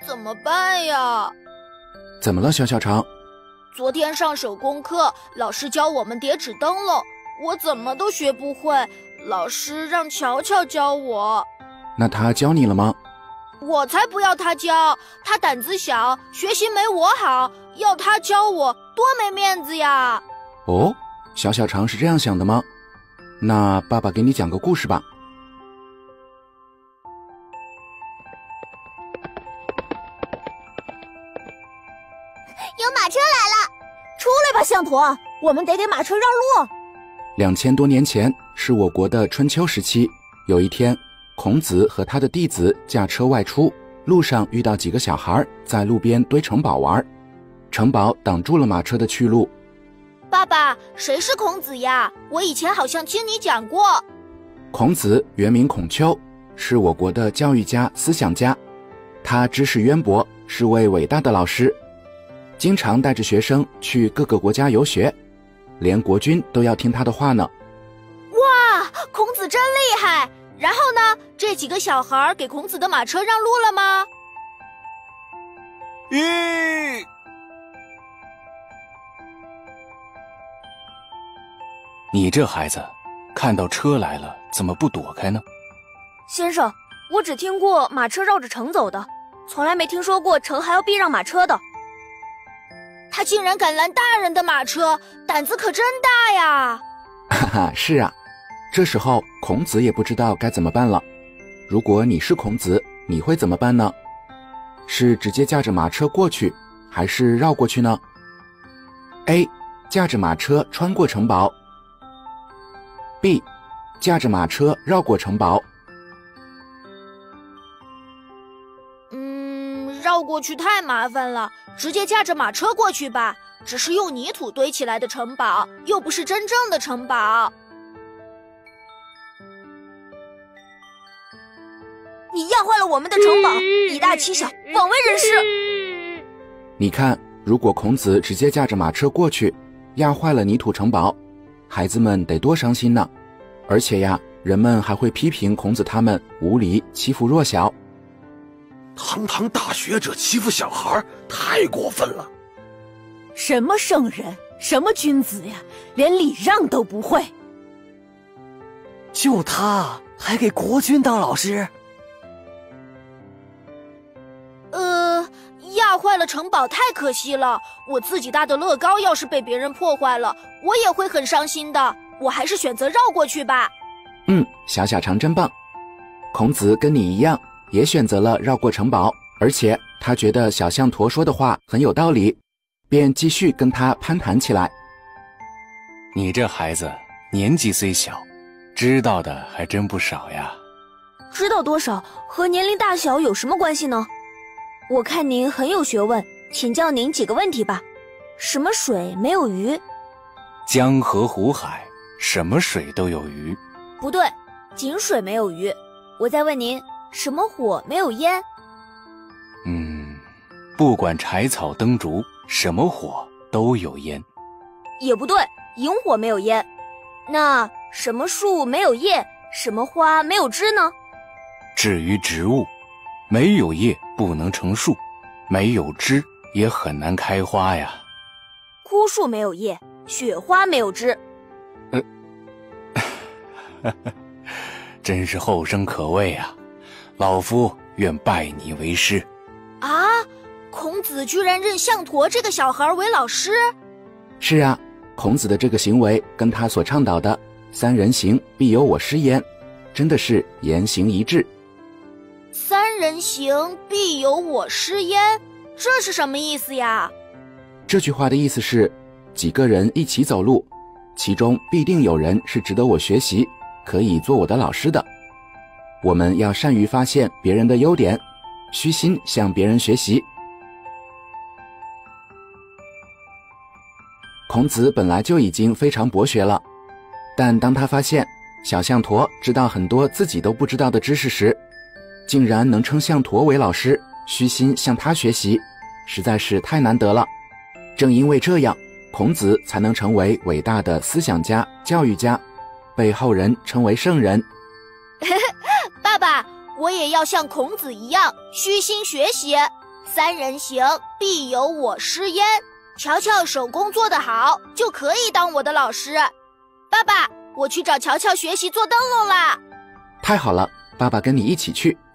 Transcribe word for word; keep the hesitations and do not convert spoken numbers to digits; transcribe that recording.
怎么办呀？ 怎么了，小小肠？ 昨天上手工课，老师教我们叠纸灯笼，我怎么都学不会，老师让乔乔教我。 那他教你了吗？ 我才不要他教，他胆子小，学习没我好，要他教我多没面子呀。 哦，小小肠是这样想的吗？那爸爸给你讲个故事吧。 有马车来了，出来吧，象驼，我们得给马车让路。 两千多年前是我国的春秋时期，有一天，孔子和他的弟子驾车外出，路上遇到几个小孩在路边堆城堡玩，城堡挡住了马车的去路。 爸爸，谁是孔子呀？我以前好像听你讲过。 孔子原名孔丘，是我国的教育家、思想家，他知识渊博，是位伟大的老师，经常带着学生去各个国家游学，连国君都要听他的话呢。 哇，孔子真厉害！然后呢？这几个小孩给孔子的马车让路了吗？ 咦，你这孩子，看到车来了，怎么不躲开呢？ 先生，我只听过马车绕着城走的，从来没听说过城还要避让马车的。 他竟然敢拦大人的马车，胆子可真大呀！ 哈哈，是啊。这时候孔子也不知道该怎么办了。如果你是孔子，你会怎么办呢？是直接驾着马车过去，还是绕过去呢？ A. 驾着马车穿过城堡。 B. 驾着马车绕过城堡。 嗯，绕过去太麻烦了，直接驾着马车过去吧。只是用泥土堆起来的城堡，又不是真正的城堡。 你压坏了我们的城堡，以大欺小，枉为人师。 你看，如果孔子直接驾着马车过去，压坏了泥土城堡，孩子们得多伤心呢。而且呀，人们还会批评孔子他们无礼，欺负弱小。 堂堂大学者欺负小孩，太过分了。 什么圣人，什么君子呀，连礼让都不会。 就他还给国君当老师？ 呃，压坏了城堡太可惜了。我自己搭的乐高要是被别人破坏了，我也会很伤心的。我还是选择绕过去吧。 嗯，小小肠真棒。孔子跟你一样，也选择了绕过城堡，而且他觉得小象驼说的话很有道理，便继续跟他攀谈起来。 你这孩子年纪虽小，知道的还真不少呀。 知道多少和年龄大小有什么关系呢？我看您很有学问，请教您几个问题吧。什么水没有鱼？ 江河湖海，什么水都有鱼。 不对，井水没有鱼。我再问您，什么火没有烟？ 嗯，不管柴草灯烛，什么火都有烟。 也不对，萤火没有烟。那什么树没有叶，什么花没有枝呢？ 至于植物，没有叶不能成树，没有枝也很难开花呀。 枯树没有叶，雪花没有枝。 呃，真是后生可畏啊！老夫愿拜你为师。 啊，孔子居然认象驼这个小孩为老师？ 是啊，孔子的这个行为跟他所倡导的三人行必有我师焉，真的是言行一致。 三人行必有我师焉，这是什么意思呀？ 这句话的意思是，几个人一起走路，其中必定有人是值得我学习，可以做我的老师的。我们要善于发现别人的优点，虚心向别人学习。孔子本来就已经非常博学了，但当他发现小象驼知道很多自己都不知道的知识时，竟然能称象驼为老师，虚心向他学习，实在是太难得了。正因为这样，孔子才能成为伟大的思想家、教育家，被后人称为圣人。 爸爸，我也要像孔子一样虚心学习。 三人行，必有我师焉。乔乔手工做得好，就可以当我的老师。爸爸，我去找乔乔学习做灯笼啦。 太好了，爸爸跟你一起去。